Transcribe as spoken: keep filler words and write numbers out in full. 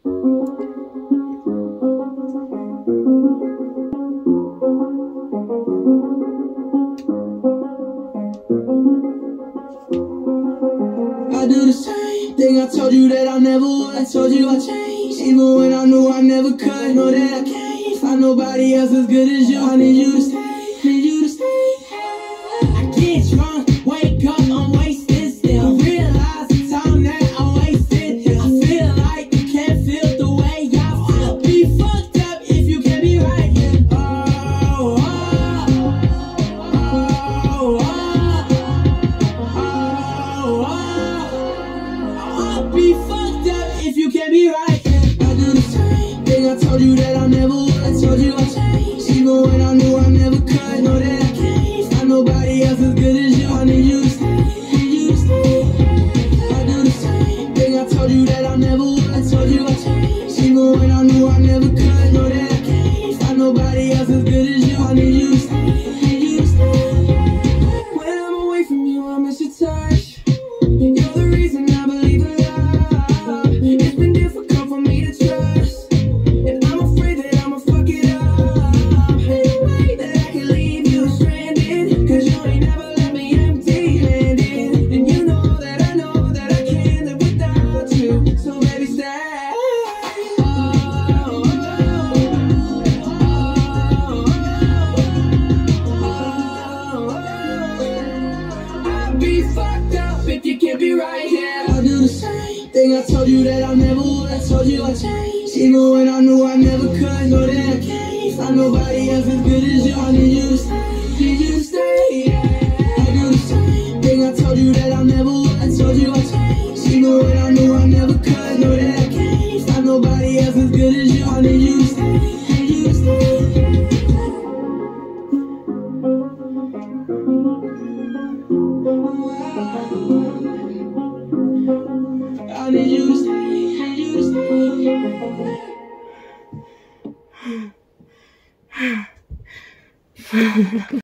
I do the same thing I told you that I never would. I told you I changed, even when I knew I never could. Know that I can't find nobody else as good as you. I need you to stay, need you to stay. I get drunk, wake up, I'm wasted still. I realize the time that I wasted. I feel like you can't feel the way I feel. Be fucked up if you can't be right here. Oh, oh, oh, oh, oh, oh. I'll be fucked up if you can't be right here. I do the same thing I told you that I never would. I told you I changed, even when I knew I never could. Know that I can't find nobody else as good as you. I need you to stay, need you to stay. I do the same thing I told you that I never would. I told you I changed, even when I knew I never could. Know that I can't find nobody else as good as you. I need you to stay, need you to stay. When I'm away from you, I miss your touch. You're the reason I believe in love. It's been difficult for me to trust, and I'm afraid that I'ma fuck it up. Ain't no way that I can leave you stranded, cause you ain't never let me empty-handed. And you know that I know that I can't live without you, so baby stay. Oh, I'd be fucked up if you can't be right here. I do the same thing I told you that I never would. I told you I changed, even when I knew I never could. Know that I can't find nobody else as good as you. I need you to stay, need you to stay. Yeah. I do the same thing I told you that I never would. I told you I changed, even when I knew I never could. Know that I can't find nobody else as good as you. I need you to stay, need you to stay. I need you to stay, need you to stay.